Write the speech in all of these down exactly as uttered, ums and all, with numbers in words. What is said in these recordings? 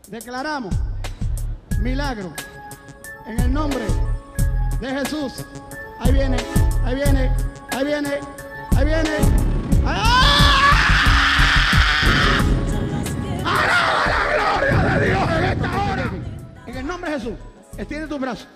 Declaramos milagro en el nombre de Jesús. Ahí viene, ahí viene, ahí viene, ahí viene. ¡Ah! ¡Alaba la gloria de Dios en esta hora! En el nombre de Jesús, extiende tus brazos.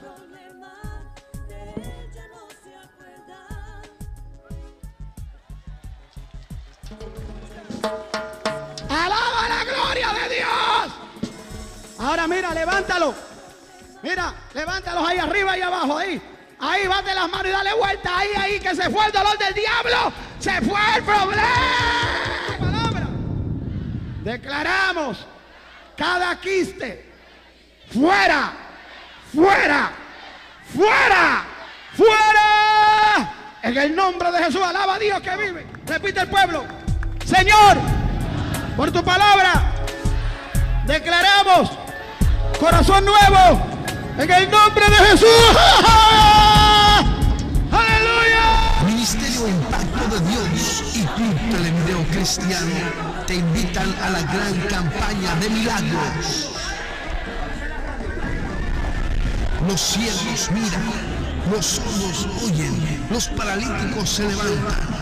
¡Alaba la gloria de Dios! Ahora mira, levántalo. Mira, levántalos ahí arriba y abajo, ahí. Ahí, bate las manos y dale vuelta. Ahí, ahí, que se fue el dolor del diablo. Se fue el problema. Palabra. Declaramos cada quiste. Fuera, fuera, fuera, fuera. En el nombre de Jesús, alaba a Dios que vive. Repite el pueblo. Señor, por tu palabra, declaramos corazón nuevo. En el nombre de Jesús. ¡Aleluya! Ministerio Impacto de Dios y tu Televideo Cristiano te invitan a la gran campaña de milagros. Los ciegos miran, los sordos oyen, los paralíticos se levantan.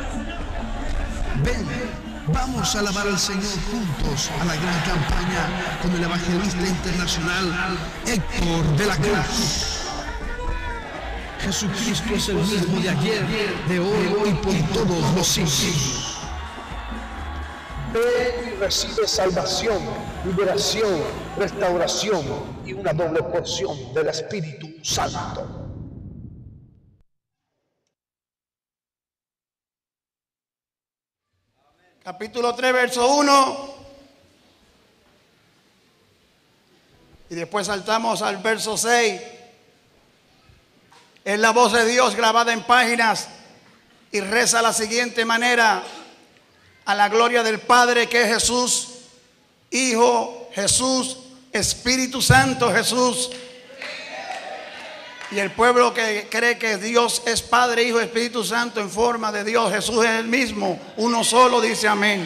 Ven. Vamos a alabar al Señor juntos a la gran campaña con el evangelista internacional Héctor de la Cruz. Jesucristo es el mismo de ayer, de hoy y por todos los siglos. Ve y recibe salvación, liberación, restauración y una doble porción del Espíritu Santo. Capítulo tres, verso uno. Y después saltamos al verso seis. Es la voz de Dios grabada en páginas y reza de la siguiente manera: a la gloria del Padre, que es Jesús, Hijo, Jesús, Espíritu Santo, Jesús. Y el pueblo que cree que Dios es Padre, Hijo, Espíritu Santo en forma de Dios, Jesús es el mismo, uno solo, dice amén.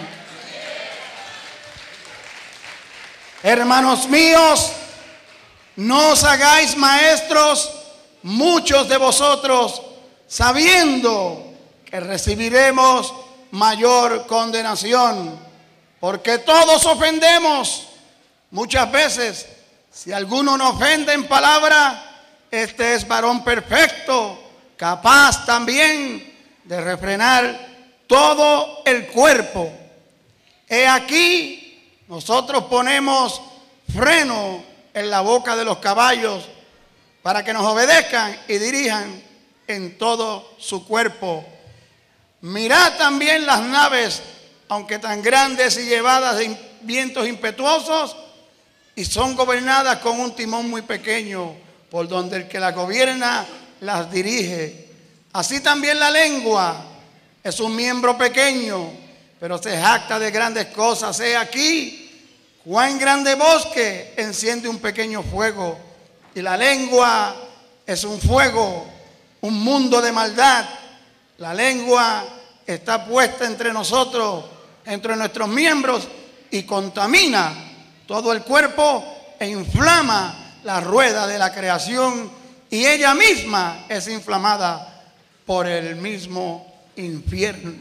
Hermanos míos, no os hagáis maestros muchos de vosotros, sabiendo que recibiremos mayor condenación, porque todos ofendemos muchas veces. Si alguno nos ofende en palabra, este es varón perfecto, capaz también de refrenar todo el cuerpo. He aquí, nosotros ponemos freno en la boca de los caballos para que nos obedezcan y dirijan en todo su cuerpo. Mirad también las naves, aunque tan grandes y llevadas de vientos impetuosos, y son gobernadas con un timón muy pequeño, por donde el que la gobierna las dirige. Así también la lengua es un miembro pequeño, pero se jacta de grandes cosas. He aquí cuán grande bosque enciende un pequeño fuego. Y la lengua es un fuego, un mundo de maldad. La lengua está puesta entre nosotros, entre nuestros miembros, y contamina todo el cuerpo e inflama la rueda de la creación, y ella misma es inflamada por el mismo infierno.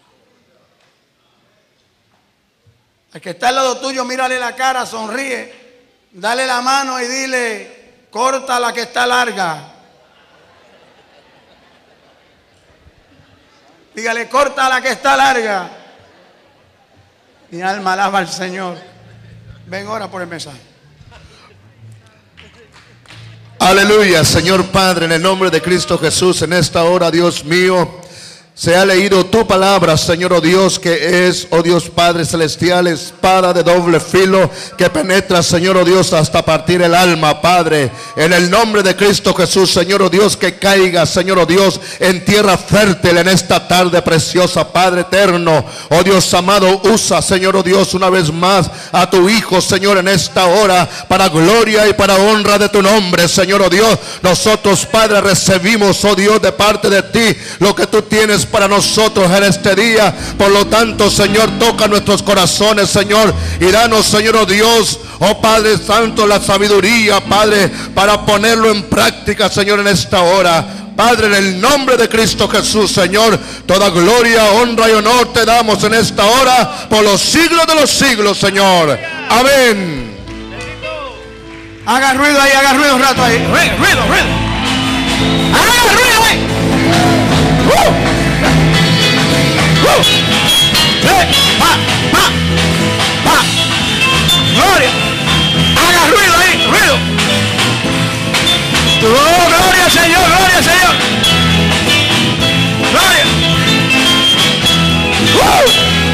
Al que está al lado tuyo, mírale la cara, sonríe, dale la mano y dile: corta la que está larga. Dígale: corta la que está larga. Mi alma alaba al Señor. Ven, ora por el mensaje. Aleluya, Señor Padre, en el nombre de Cristo Jesús, en esta hora, Dios mío, se ha leído tu palabra, Señor, oh Dios, que es, oh Dios Padre celestial, espada de doble filo que penetra, Señor, oh Dios, hasta partir el alma, Padre. En el nombre de Cristo Jesús, Señor, oh Dios, que caiga, Señor, oh Dios, en tierra fértil en esta tarde preciosa, Padre eterno. Oh Dios amado, usa, Señor, oh Dios, una vez más a tu Hijo, Señor, en esta hora, para gloria y para honra de tu nombre, Señor, oh Dios. Nosotros, Padre, recibimos, oh Dios, de parte de ti lo que tú tienes para nosotros en este día. Por lo tanto, Señor, toca nuestros corazones, Señor, y danos, Señor, oh Dios, oh Padre Santo, la sabiduría, Padre, para ponerlo en práctica, Señor, en esta hora. Padre, en el nombre de Cristo Jesús, Señor, toda gloria, honra y honor te damos en esta hora por los siglos de los siglos, Señor. Amén. Haga ruido ahí, haga ruido un rato ahí. Ruido, ruido, ruido. Haga ruido ahí. Uh. Uh. Eh, pa, pa, pa. Gloria. Haga ruido ahí, ruido. Oh, gloria al Señor, gloria al Señor. Gloria. Uh.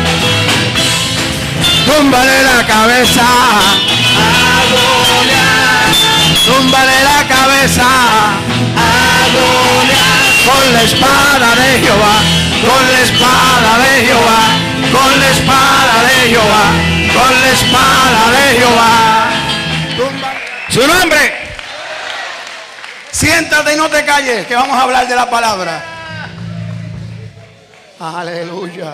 Túmbale la cabeza a Goliat. Túmbale la cabeza a Goliat. Con la espada de Jehová, con la espada de Jehová, con la espada de Jehová, con la espada de Jehová. Túmbale. Su nombre. Siéntate y no te calles, que vamos a hablar de la palabra. Aleluya.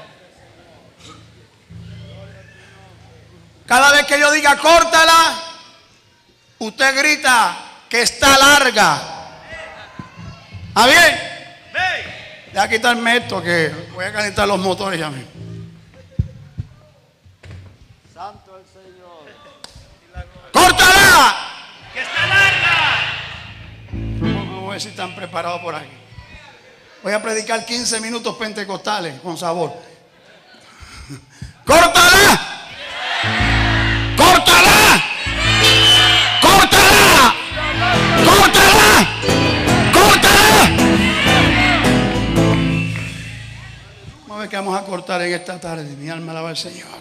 Cada vez que yo diga córtala, usted grita que está larga. ¿Está bien? Ya quitarme esto, que voy a calentar los motores ya mismo. Santo el Señor. ¡Córtala! ¡Que está larga! No voy a si están preparados por aquí. Voy a predicar quince minutos pentecostales con sabor. ¡Córtala! ¡Córtala! ¡Córtala! ¡Córtala! ¡Córtala! Vamos a ver qué vamos a cortar en esta tarde. Mi alma alaba al Señor.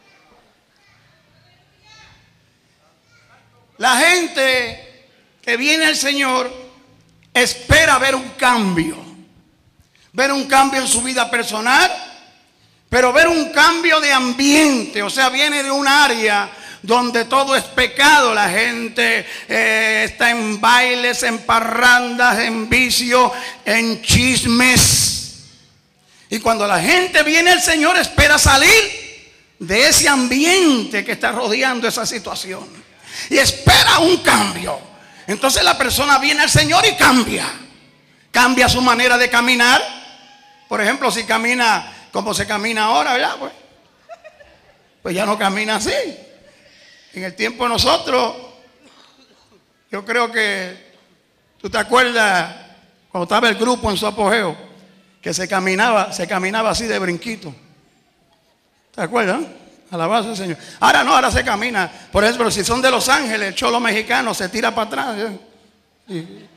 La gente que viene al Señor espera ver un cambio. Ver un cambio en su vida personal, pero ver un cambio de ambiente. O sea, viene de un área donde todo es pecado. La gente eh, está en bailes, en parrandas, en vicio, en chismes. Y cuando la gente viene al Señor, espera salir de ese ambiente que está rodeando esa situación. Y espera un cambio. Entonces la persona viene al Señor y cambia. Cambia su manera de caminar. Por ejemplo, si camina como se camina ahora, ¿verdad? Pues, pues ya no camina así. En el tiempo de nosotros, yo creo que tú te acuerdas cuando estaba el grupo en su apogeo, que se caminaba, se caminaba así de brinquito. ¿Te acuerdas? Alabado al Señor. Ahora no, ahora se camina. Por ejemplo, si son de Los Ángeles, el cholo mexicano se tira para atrás. Y,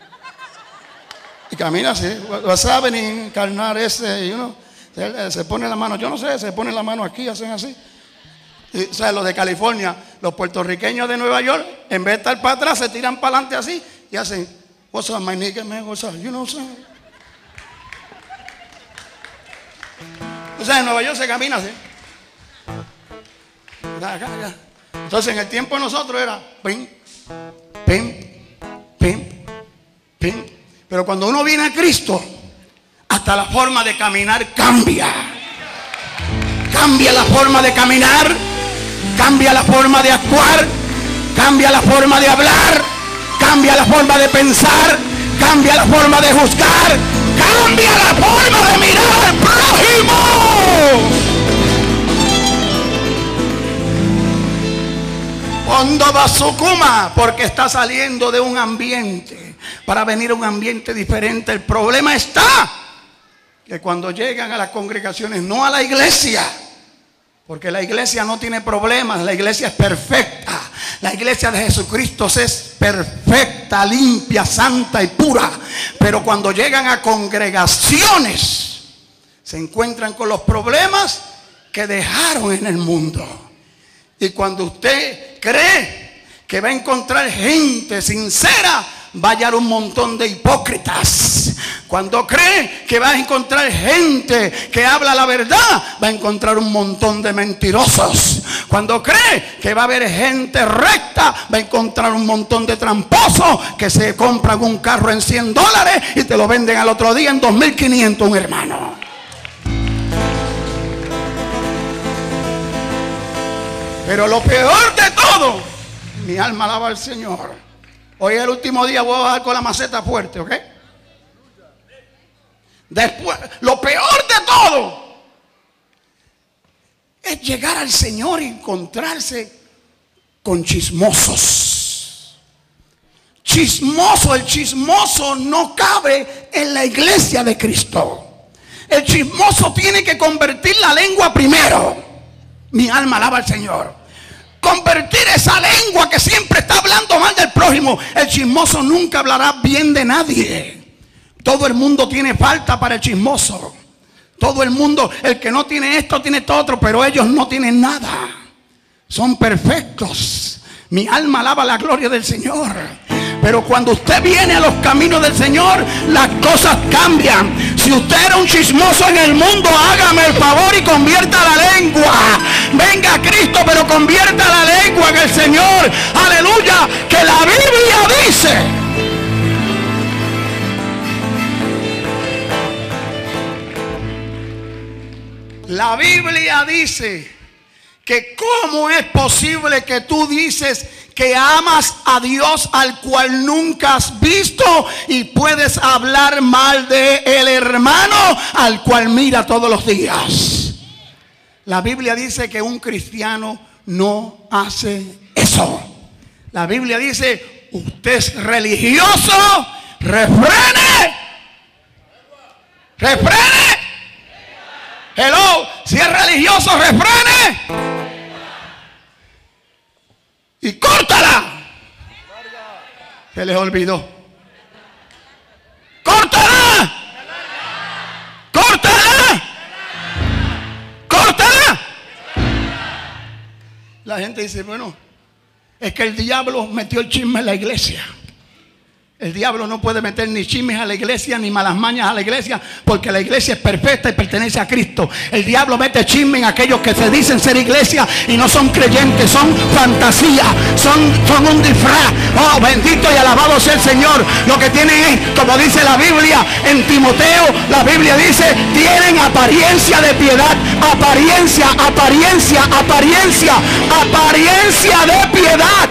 y camina así. What's happening, carnal ese, you know, se, se pone la mano, yo no sé, se pone la mano aquí, hacen así. Y, o sea, los de California, los puertorriqueños de Nueva York, en vez de estar para atrás, se tiran para adelante así y hacen, what's up, my nigga, man, what's up, you know what I'm saying? O sea, en Nueva York se camina así. Entonces en el tiempo de nosotros era pim, pim, pim, pim. Pero cuando uno viene a Cristo, hasta la forma de caminar cambia. Cambia la forma de caminar, cambia la forma de actuar, cambia la forma de hablar, cambia la forma de pensar, cambia la forma de juzgar, cambia la forma de mirar al prójimo. Cuando va su cuma, porque está saliendo de un ambiente para venir a un ambiente diferente. El problema está que cuando llegan a las congregaciones, no a la iglesia, porque la iglesia no tiene problemas, la iglesia es perfecta. La iglesia de Jesucristo es perfecta, limpia, santa y pura. Pero cuando llegan a congregaciones, se encuentran con los problemas que dejaron en el mundo. Y cuando usted cree que va a encontrar gente sincera, va a hallar un montón de hipócritas. Cuando cree que va a encontrar gente que habla la verdad, va a encontrar un montón de mentirosos. Cuando cree que va a haber gente recta, va a encontrar un montón de tramposos que se compran un carro en cien dólares y te lo venden al otro día en dos mil quinientos, un hermano. Pero lo peor de todo, mi alma alaba al Señor. Hoy es el último día, voy a bajar con la maceta fuerte, ¿ok? Después, lo peor de todo es llegar al Señor y encontrarse con chismosos. Chismoso, el chismoso no cabe en la iglesia de Cristo. El chismoso tiene que convertir la lengua primero. Mi alma alaba al Señor. Convertir esa lengua que siempre está hablando mal del prójimo. El chismoso nunca hablará bien de nadie. Todo el mundo tiene falta para el chismoso. Todo el mundo, el que no tiene esto, tiene todo otro, pero ellos no tienen nada. Son perfectos. Mi alma alaba la gloria del Señor. Pero cuando usted viene a los caminos del Señor, las cosas cambian. Si usted era un chismoso en el mundo, hágame el favor y convierta la lengua. Venga a Cristo, pero convierta la lengua en el Señor. Aleluya, que la Biblia dice. La Biblia dice que cómo es posible que tú dices que amas a Dios al cual nunca has visto y puedes hablar mal de el hermano al cual mira todos los días. La Biblia dice que un cristiano no hace eso. La Biblia dice, usted es religioso, refrene, refrene. Hello, si es religioso, refrene. Y córtala. Se les olvidó. Córtala. Córtala. Córtala. La gente dice, bueno, es que el diablo metió el chisme en la iglesia. El diablo no puede meter ni chismes a la iglesia, ni malas mañas a la iglesia, porque la iglesia es perfecta y pertenece a Cristo. El diablo mete chisme en aquellos que se dicen ser iglesia y no son creyentes, son fantasía, son, son un disfraz. Oh, bendito y alabado sea el Señor. Lo que tienen es, como dice la Biblia en Timoteo, la Biblia dice, tienen apariencia de piedad, apariencia, apariencia, apariencia, apariencia de piedad.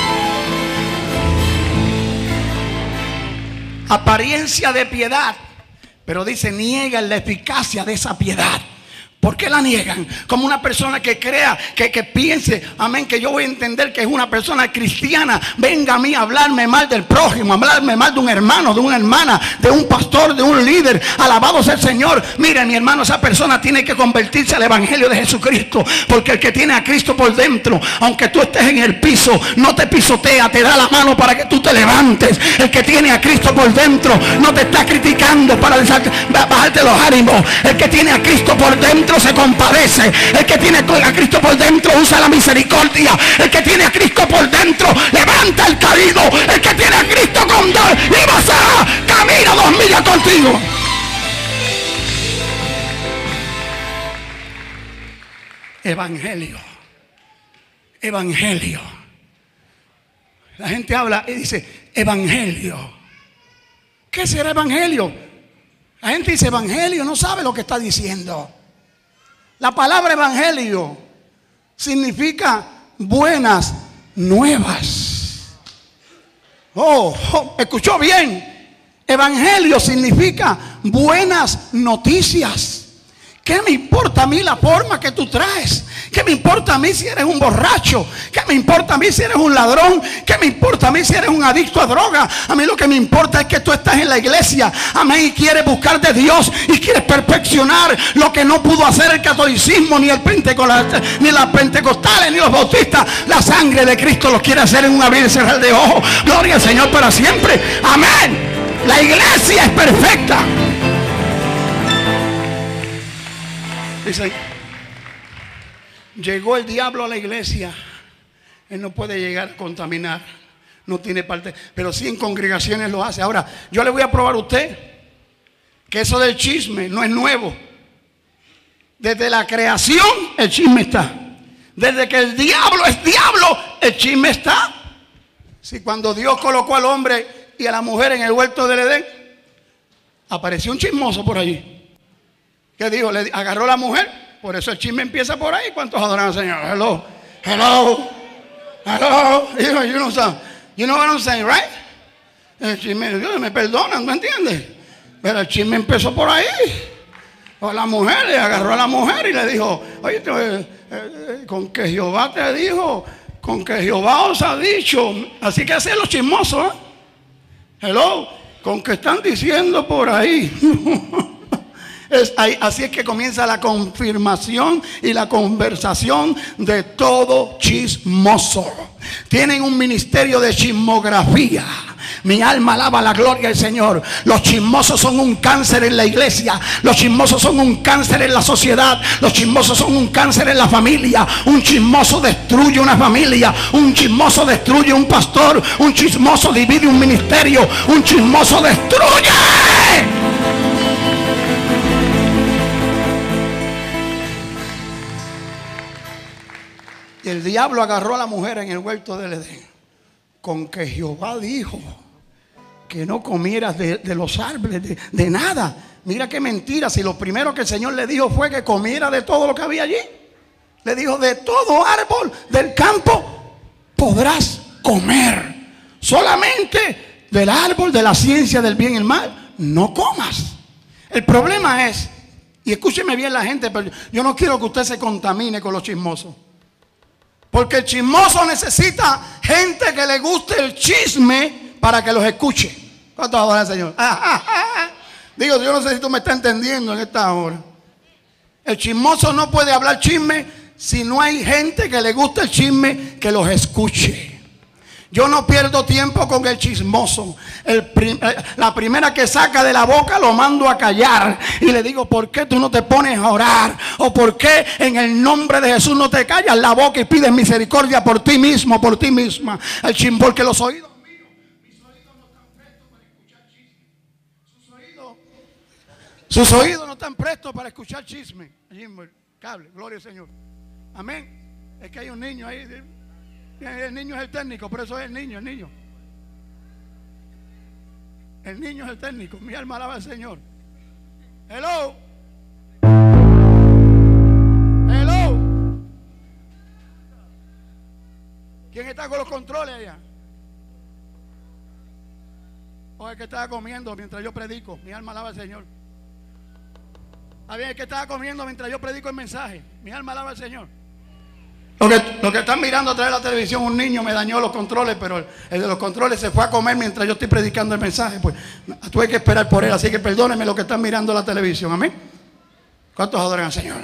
Apariencia de piedad, pero dice, niegan la eficacia de esa piedad. ¿Por qué la niegan? Como una persona que crea, que, que piense, amén, que yo voy a entender que es una persona cristiana, venga a mí a hablarme mal del prójimo, a hablarme mal de un hermano, de una hermana, de un pastor, de un líder. Alabado sea el Señor. Mire, mi hermano, esa persona tiene que convertirse al evangelio de Jesucristo, porque el que tiene a Cristo por dentro, aunque tú estés en el piso, no te pisotea, te da la mano para que tú te levantes. El que tiene a Cristo por dentro no te está criticando para bajarte los ánimos. El que tiene a Cristo por dentro se compadece. El que tiene a Cristo por dentro usa la misericordia. El que tiene a Cristo por dentro levanta el caído. El que tiene a Cristo con Dios y vas a camina dos millas contigo. Evangelio. Evangelio. La gente habla y dice evangelio. ¿Qué será evangelio? La gente dice evangelio, no sabe lo que está diciendo. La palabra evangelio significa buenas nuevas. Oh, oh, escuchó bien. Evangelio significa buenas noticias. ¿Qué me importa a mí la forma que tú traes? ¿Qué me importa a mí si eres un borracho? ¿Qué me importa a mí si eres un ladrón? ¿Qué me importa a mí si eres un adicto a droga? A mí lo que me importa es que tú estás en la iglesia, amén, y quieres buscar de Dios y quieres perfeccionar lo que no pudo hacer el catolicismo, ni el pentecostal, ni las pentecostales, ni los bautistas. La sangre de Cristo los quiere hacer en un abrir y cerrar de ojos. Gloria al Señor para siempre. Amén. La iglesia es perfecta. Dicen, llegó el diablo a la iglesia. Él no puede llegar a contaminar. no tiene parte, pero sí en congregaciones lo hace. Ahora, yo le voy a probar a usted que eso del chisme no es nuevo. Desde la creación el chisme está. Desde que el diablo es diablo, el chisme está. Si cuando Dios colocó al hombre y a la mujer en el huerto del Edén, apareció un chismoso por allí. ¿Qué dijo? Le agarró a la mujer. Por eso el chisme empieza por ahí. ¿Cuántos adoran al Señor? Hello, hello, hello. You know, you know, you know what I'm saying, right? El chisme, Dios me perdonan, ¿me entiendes? Pero el chisme empezó por ahí. O la mujer le agarró a la mujer y le dijo, oye, eh, eh, con que Jehová te dijo, con que Jehová os ha dicho. Así que hacen los chismosos, ¿eh? Hello, con que están diciendo por ahí. Es ahí, así es que comienza la confirmación y la conversación de todo chismoso. Tienen un ministerio de chismografía. Mi alma alaba la gloria del Señor. Los chismosos son un cáncer en la iglesia. Los chismosos son un cáncer en la sociedad. Los chismosos son un cáncer en la familia. Un chismoso destruye una familia. Un chismoso destruye un pastor. Un chismoso divide un ministerio. Un chismoso destruye. Y el diablo agarró a la mujer en el huerto del Edén. Con que Jehová dijo que no comieras de, de los árboles, de, de nada. Mira qué mentira, si lo primero que el Señor le dijo fue que comiera de todo lo que había allí. Le dijo, de todo árbol del campo podrás comer. Solamente del árbol de la ciencia del bien y el mal no comas. El problema es, y escúcheme bien la gente, pero yo no quiero que usted se contamine con los chismosos. Porque el chismoso necesita gente que le guste el chisme para que los escuche. ¿Cuántos adoran al Señor? Ah, ah, ah. Digo, yo no sé si tú me estás entendiendo en esta hora. El chismoso no puede hablar chisme si no hay gente que le guste el chisme que los escuche. Yo no pierdo tiempo con el chismoso. El prim, la primera que saca de la boca lo mando a callar. Y le digo, ¿por qué tú no te pones a orar? ¿O por qué en el nombre de Jesús no te callas la boca y pides misericordia por ti mismo, por ti misma? El chisme, porque los oídos míos, mis oídos no están prestos para escuchar chisme. Sus oídos, sus oídos no están prestos para escuchar chisme. Cable, gloria al Señor. Amén. Es que hay un niño ahí. El niño es el técnico, por eso es el niño, el niño. El niño es el técnico. Mi alma alaba al Señor. Hello. Hello. ¿Quién está con los controles allá? O el que estaba comiendo mientras yo predico. Mi alma alaba al Señor. Había el que estaba comiendo mientras yo predico el mensaje. Mi alma alaba al Señor. Lo que, lo que están mirando a través de la televisión, un niño me dañó los controles, pero el, el de los controles se fue a comer mientras yo estoy predicando el mensaje. Pues tuve que esperar por él, así que perdónenme lo que están mirando la televisión. Amén. ¿Cuántos adoran al Señor?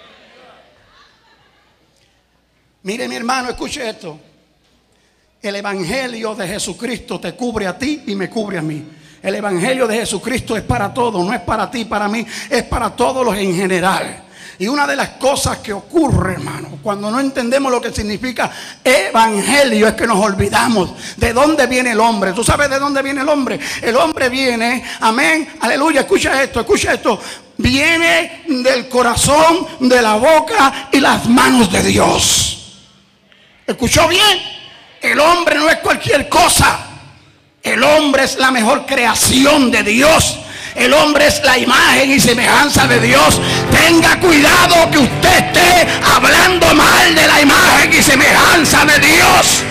Mire, mi hermano, escuche esto. El evangelio de Jesucristo te cubre a ti y me cubre a mí. El evangelio de Jesucristo es para todos, no es para ti, para mí, es para todos los en general. Y una de las cosas que ocurre, hermano, cuando no entendemos lo que significa evangelio, es que nos olvidamos de dónde viene el hombre. ¿Tú sabes de dónde viene el hombre? El hombre viene, amén, aleluya, escucha esto, escucha esto. Viene del corazón, de la boca y las manos de Dios. ¿Escuchó bien? El hombre no es cualquier cosa. El hombre es la mejor creación de Dios. El hombre es la imagen y semejanza de Dios. Tenga cuidado que usted esté hablando mal de la imagen y semejanza de Dios.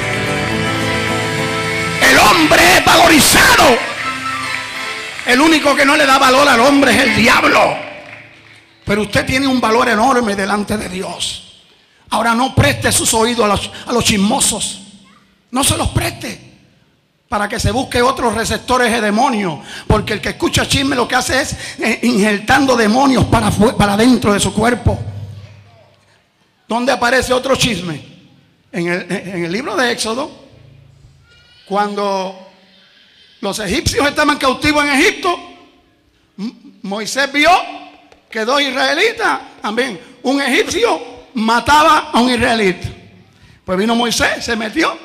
El hombre es valorizado. El único que no le da valor al hombre es el diablo. Pero usted tiene un valor enorme delante de Dios. Ahora no preste sus oídos a los, a los chismosos. No se los preste para que se busque otros receptores de demonios. Porque el que escucha chisme lo que hace es eh, injertando demonios para, para dentro de su cuerpo. ¿Dónde aparece otro chisme? En el, en el libro de Éxodo, cuando los egipcios estaban cautivos en Egipto, Moisés vio que dos israelitas, también un egipcio mataba a un israelita. Pues vino Moisés, se metió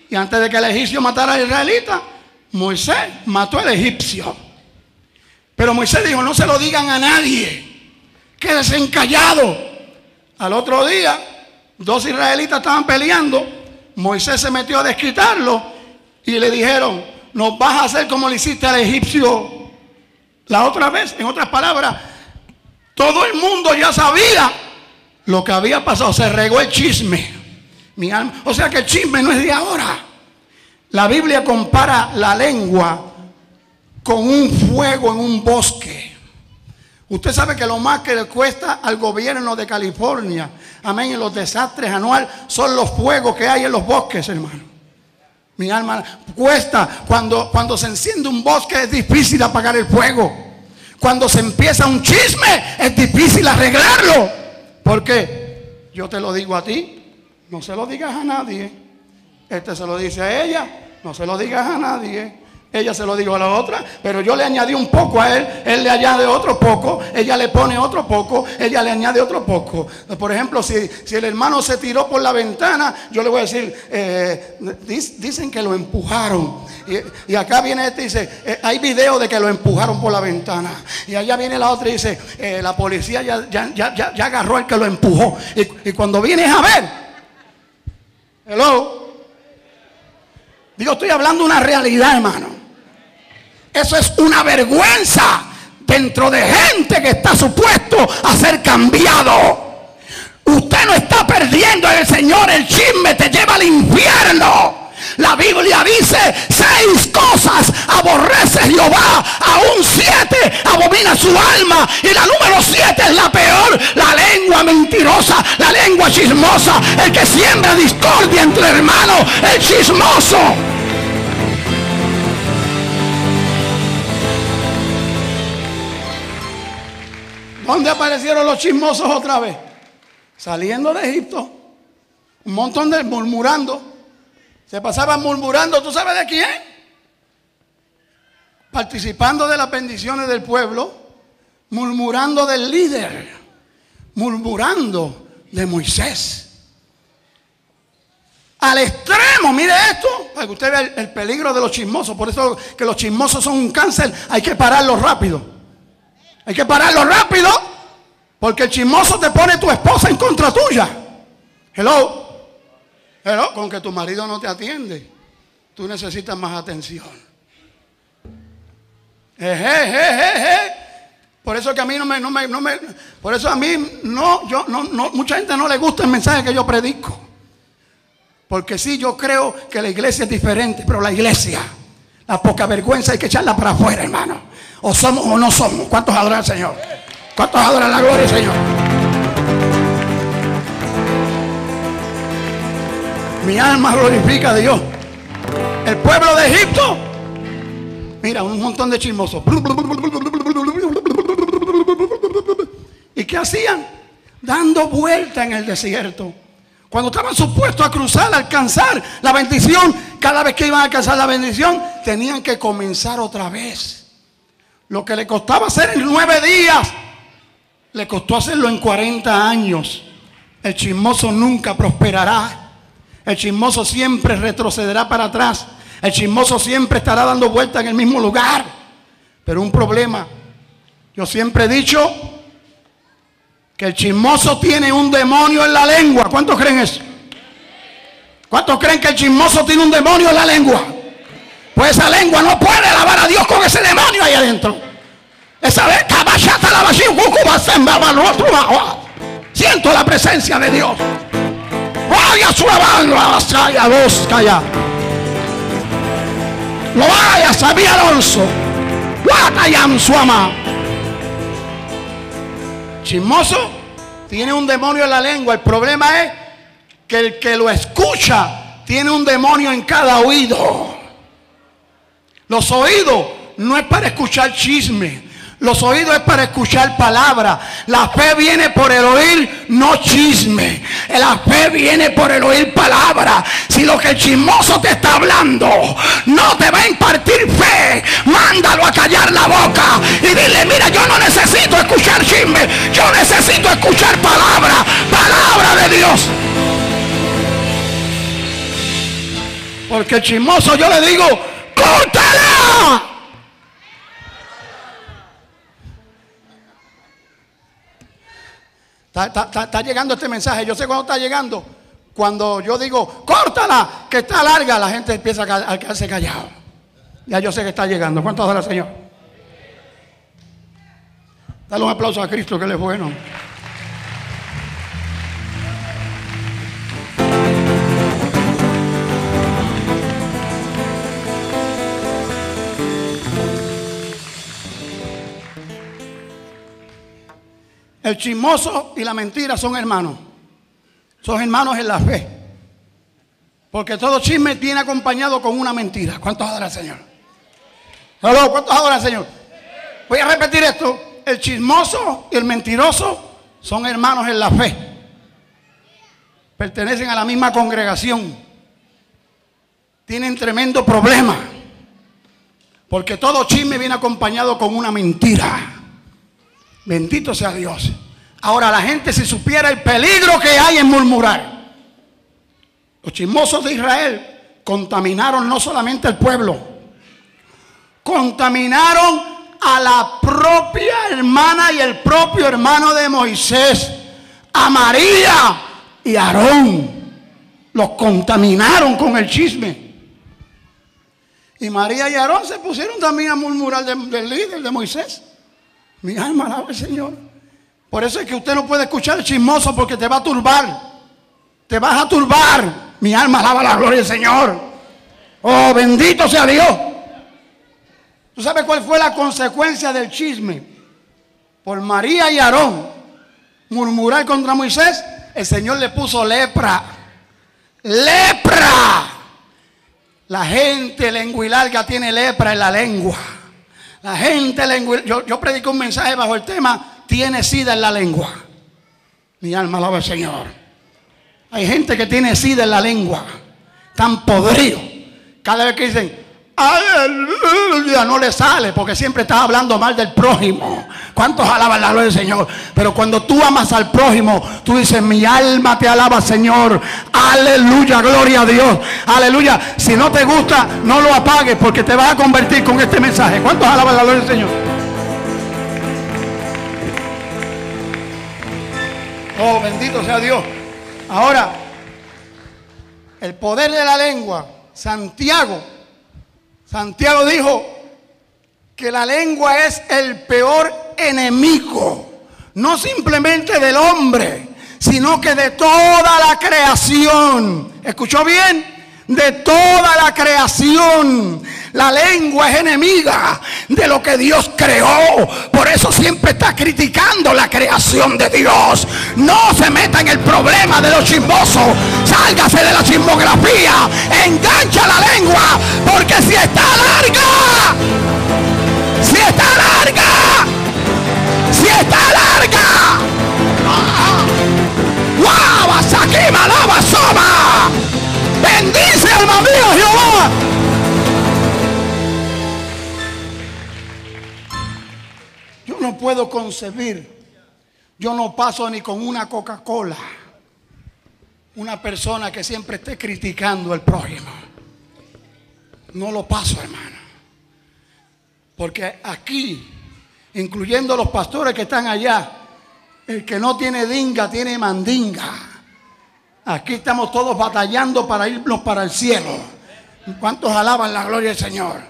Y antes de que el egipcio matara al israelita, Moisés mató al egipcio. Pero Moisés dijo, no se lo digan a nadie, quédense callados. Al otro día, dos israelitas estaban peleando. Moisés se metió a desquitarlo y le dijeron, nos vas a hacer como le hiciste al egipcio la otra vez. En otras palabras, todo el mundo ya sabía lo que había pasado. Se regó el chisme. Mi alma. O sea que el chisme no es de ahora. La Biblia compara la lengua con un fuego en un bosque. Usted sabe que lo más que le cuesta al gobierno de California, amén, en los desastres anuales, son los fuegos que hay en los bosques, hermano. Mi alma, cuesta. Cuando, cuando se enciende un bosque es difícil apagar el fuego. Cuando se empieza un chisme es difícil arreglarlo. ¿Por qué? Yo te lo digo a ti, no se lo digas a nadie. Este se lo dice a ella, no se lo digas a nadie. Ella se lo dijo a la otra, pero yo le añadí un poco a él, él le añade otro poco, ella le pone otro poco, ella le añade otro poco. Por ejemplo, si, si el hermano se tiró por la ventana, yo le voy a decir, eh, dicen que lo empujaron. Y, y acá viene este y dice, eh, hay video de que lo empujaron por la ventana. Y allá viene la otra y dice, eh, la policía ya, ya, ya, ya, ya agarró al que lo empujó. Y, y cuando vienes a ver, hello, digo, estoy hablando de una realidad, hermano. Eso es una vergüenza dentro de gente que está supuesto a ser cambiado. Usted no está perdiendo en el Señor. El chisme te lleva al infierno. La Biblia dice, seis cosas aborrece Jehová, aún siete abomina su alma. Y la número siete es la peor: la lengua mentirosa, la lengua chismosa, el que siembra discordia entre hermanos, el chismoso. ¿Dónde aparecieron los chismosos otra vez? Saliendo de Egipto. Un montón de murmurando. Se pasaban murmurando, ¿tú sabes de quién? Participando de las bendiciones del pueblo, murmurando del líder, murmurando de Moisés. Al extremo, mire esto, para que usted vea el, el peligro de los chismosos. Por eso que los chismosos son un cáncer, hay que pararlos rápido. Hay que pararlo rápido, porque el chismoso te pone tu esposa en contra tuya. Hello. Hello. Con que tu marido no te atiende, tú necesitas más atención. Eje, eje, eje. Por eso que a mí no me, no me, no me, por eso a mí no, yo, no, no, mucha gente no le gusta el mensaje que yo predico. Porque sí, yo creo que la iglesia es diferente, pero la iglesia, la poca vergüenza hay que echarla para afuera, hermano. O somos o no somos. ¿Cuántos adoran al Señor? ¿Cuántos adoran la gloria del Señor? Mi alma glorifica a Dios. El pueblo de Egipto, mira, un montón de chismosos. ¿Y qué hacían? Dando vuelta en el desierto. Cuando estaban supuestos a cruzar, a alcanzar la bendición, cada vez que iban a alcanzar la bendición, tenían que comenzar otra vez. Lo que le costaba hacer en nueve días, le costó hacerlo en cuarenta años. El chismoso nunca prosperará. El chismoso siempre retrocederá para atrás. El chismoso siempre estará dando vueltas en el mismo lugar. Pero un problema, yo siempre he dicho que el chismoso tiene un demonio en la lengua. ¿Cuántos creen eso? ¿Cuántos creen que el chismoso tiene un demonio en la lengua? Pues esa lengua no puede alabar a Dios con ese demonio ahí adentro. Esa vez, siento la presencia de Dios. Vaya su alabanza, lo vaya, sabía Alonso. Guatayam su ama. Chismoso tiene un demonio en la lengua. El problema es que el que lo escucha tiene un demonio en cada oído. Los oídos no es para escuchar chisme. Los oídos es para escuchar palabra. La fe viene por el oír, no chisme. La fe viene por el oír palabra. Si lo que el chismoso te está hablando no te va a impartir fe, mándalo a callar la boca y dile, mira, yo no necesito escuchar chisme, yo necesito escuchar palabra, palabra de Dios. Porque el chismoso yo le digo, ¡córtala! Está, está, está, está llegando este mensaje. Yo sé cuándo está llegando. Cuando yo digo, córtala, que está larga, la gente empieza a quedarse callado. Ya yo sé que está llegando. ¿Cuántos adora al Señor? Dale un aplauso a Cristo, que Él es bueno. El chismoso y la mentira son hermanos. Son hermanos en la fe. Porque todo chisme viene acompañado con una mentira. ¿Cuántos adoran al Señor? ¿Aló? ¿Cuántos adoran al Señor? Voy a repetir esto. El chismoso y el mentiroso son hermanos en la fe. Pertenecen a la misma congregación. Tienen tremendo problema. Porque todo chisme viene acompañado con una mentira. Bendito sea Dios. Ahora la gente, si supiera el peligro que hay en murmurar. Los chismosos de Israel contaminaron no solamente al pueblo, contaminaron a la propia hermana y el propio hermano de Moisés, a María y a Aarón. Los contaminaron con el chisme. Y María y Aarón se pusieron también a murmurar del, del líder de Moisés. Mi alma alaba al Señor. Por eso es que usted no puede escuchar el chismoso, porque te va a turbar. Te vas a turbar. Mi alma alaba la gloria del Señor. Oh, bendito sea Dios. ¿Tú sabes cuál fue la consecuencia del chisme? Por María y Aarón murmurar contra Moisés, el Señor le puso lepra. ¡Lepra! La gente lengua y larga tiene lepra en la lengua. La gente lengua. Yo, yo predico un mensaje bajo el tema: tiene sida en la lengua. Mi alma alaba al Señor. Hay gente que tiene sida en la lengua. Tan podrido. Cada vez que dicen aleluya, no le sale, porque siempre estás hablando mal del prójimo. ¿Cuántos alaban la gloria del Señor? Pero cuando tú amas al prójimo, tú dices: mi alma te alaba, Señor. Aleluya, gloria a Dios. Aleluya. Si no te gusta, no lo apagues, porque te vas a convertir con este mensaje. ¿Cuántos alaban la gloria del Señor? Oh, bendito sea Dios. Ahora, el poder de la lengua. Santiago Santiago dijo que la lengua es el peor enemigo, no simplemente del hombre, sino que de toda la creación. ¿Escuchó bien? De toda la creación. La lengua es enemiga de lo que Dios creó. Por eso siempre está criticando la creación de Dios. No se meta en el problema de los chismosos. Sálgase de la chismografía. Engancha la lengua. Porque si está larga, si está larga, si está larga, ¡guau! ¡Saquí malaba soma! Bendice, alma mía, Jehová. Yo no puedo concebir, yo no paso ni con una Coca-Cola una persona que siempre esté criticando al prójimo. No lo paso, hermano. Porque aquí, incluyendo los pastores que están allá, el que no tiene dinga tiene mandinga. Aquí estamos todos batallando para irnos para el cielo. ¿Cuántos alaban la gloria del Señor?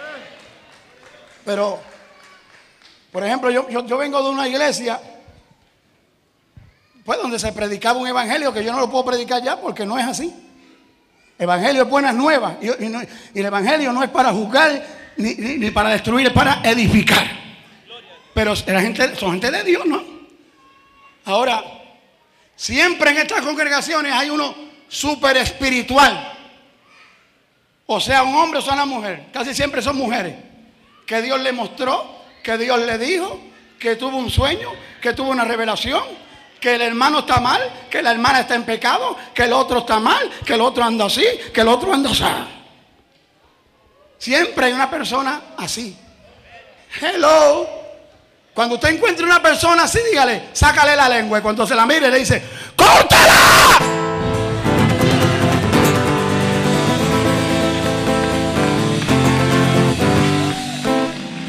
Pero, por ejemplo, yo, yo, yo vengo de una iglesia, pues, donde se predicaba un evangelio que yo no lo puedo predicar ya porque no es así. Evangelio es buenas nuevas. Y, y, no, y el evangelio no es para juzgar ni, ni, ni para destruir, es para edificar. Pero la gente, son gente de Dios, ¿no? Ahora, siempre en estas congregaciones hay uno súper espiritual. O sea, un hombre o sea una mujer. Casi siempre son mujeres. Que Dios le mostró, que Dios le dijo, que tuvo un sueño, que tuvo una revelación, que el hermano está mal, que la hermana está en pecado, que el otro está mal, que el otro anda así, que el otro anda así. Siempre hay una persona así. Hello. Cuando usted encuentre una persona así, dígale, sácale la lengua. Y cuando se la mire, le dice, ¡córtala!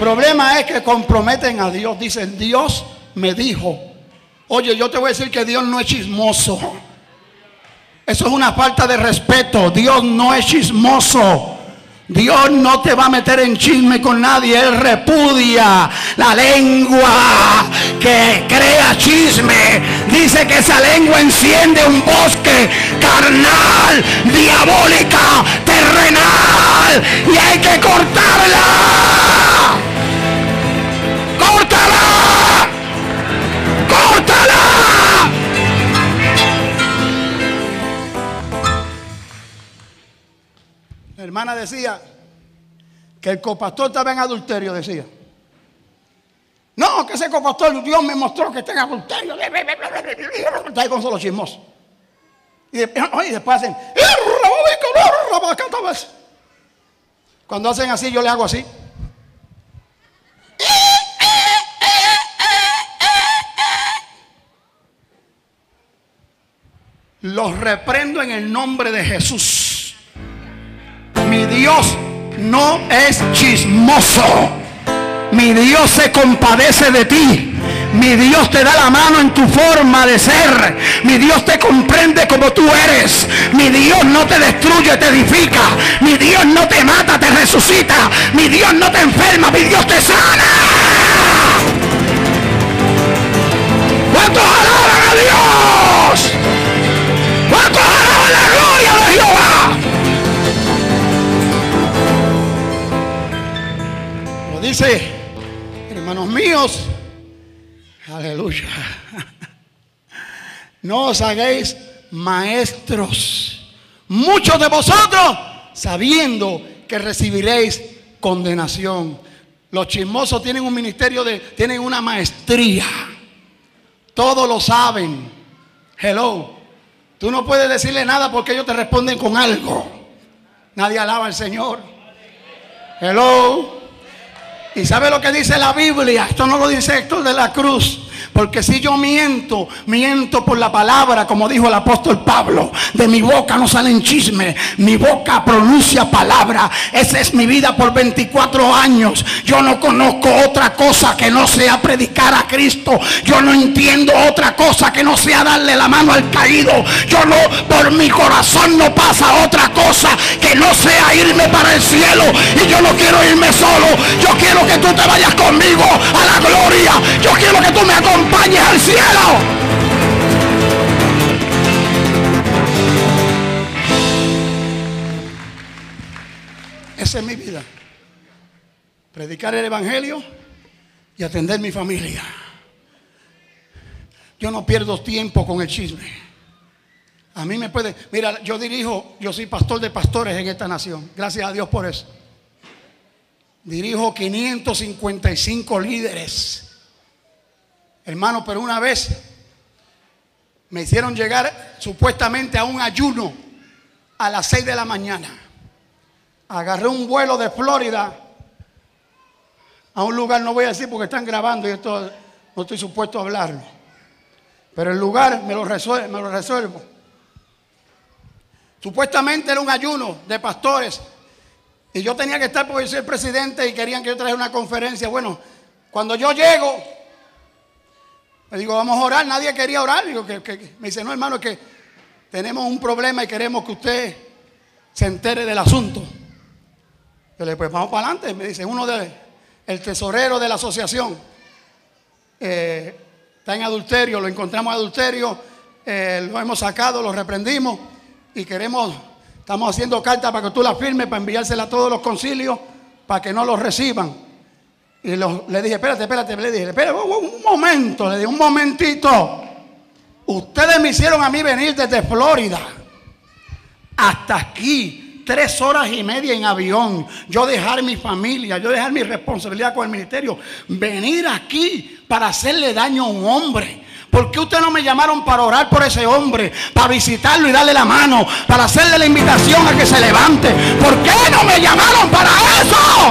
problema es que comprometen a Dios. Dicen, Dios me dijo. Oye, yo te voy a decir que Dios no es chismoso. Eso es una falta de respeto. Dios no es chismoso. Dios no te va a meter en chisme con nadie. Él repudia la lengua que crea chisme. Dice que esa lengua enciende un bosque carnal, diabólica, terrenal, y hay que cortarla. ¡Córtala! ¡Córtala! La hermana decía que el copastor estaba en adulterio, decía. No, que ese copastor, Dios me mostró que está en adulterio. Está ahí con solo chismoso. Y después hacen. Cuando hacen así, yo le hago así. Los reprendo en el nombre de Jesús. Mi Dios no es chismoso. Mi Dios se compadece de ti. Mi Dios te da la mano en tu forma de ser. Mi Dios te comprende como tú eres. Mi Dios no te destruye, te edifica. Mi Dios no te mata, te resucita. Mi Dios no te enferma, mi Dios te sana. ¿Cuántos alaban a Dios? ¿Cuántos alaban la gloria de Jehová? Lo dice, hermanos míos, aleluya, no os hagáis maestros, muchos de vosotros, sabiendo que recibiréis condenación. Los chismosos tienen un ministerio de, tienen una maestría, todos lo saben. Hello. Tú no puedes decirle nada porque ellos te responden con algo. Nadie alaba al Señor. Hello. ¿Y sabe lo que dice la Biblia? Esto no lo dice Héctor de la Cruz. Porque si yo miento, miento por la palabra, como dijo el apóstol Pablo. De mi boca no salen chismes, mi boca pronuncia palabra. Esa es mi vida por veinticuatro años. Yo no conozco otra cosa que no sea predicar a Cristo. Yo no entiendo otra cosa que no sea darle la mano al caído. Yo no, por mi corazón no pasa otra cosa que no sea irme para el cielo. Y yo no quiero irme solo. Yo quiero que tú te vayas conmigo a la gloria. Yo quiero que tú me acompañes al cielo. Esa es mi vida. Predicar el evangelio y atender mi familia. Yo no pierdo tiempo con el chisme. A mí me puede, mira, yo dirijo, yo soy pastor de pastores en esta nación. Gracias a Dios por eso. Dirijo quinientos cincuenta y cinco líderes. Hermano, pero una vez me hicieron llegar supuestamente a un ayuno a las seis de la mañana. Agarré un vuelo de Florida a un lugar, no voy a decir porque están grabando y esto no estoy supuesto a hablarlo. Pero el lugar me lo resuelvo, me lo resuelvo. Supuestamente era un ayuno de pastores. Y yo tenía que estar porque yo soy el presidente y querían que yo trajera una conferencia. Bueno, cuando yo llego, me digo, vamos a orar. Nadie quería orar. Digo, que, que, me dice, no, hermano, es que tenemos un problema y queremos que usted se entere del asunto. Yo le digo, pues vamos para adelante. Me dice, uno de, el tesorero de la asociación eh, está en adulterio, lo encontramos en adulterio, eh, lo hemos sacado, lo reprendimos y queremos, estamos haciendo cartas para que tú la firmes, para enviársela a todos los concilios, para que no los reciban. Y los, le dije, espérate, espérate, le dije, espérate, un, un momento, le dije, un momentito. Ustedes me hicieron a mí venir desde Florida hasta aquí, tres horas y media en avión. Yo dejar mi familia, yo dejar mi responsabilidad con el ministerio, venir aquí para hacerle daño a un hombre. ¿Por qué ustedes no me llamaron para orar por ese hombre, para visitarlo y darle la mano, para hacerle la invitación a que se levante? ¿Por qué no me llamaron para eso?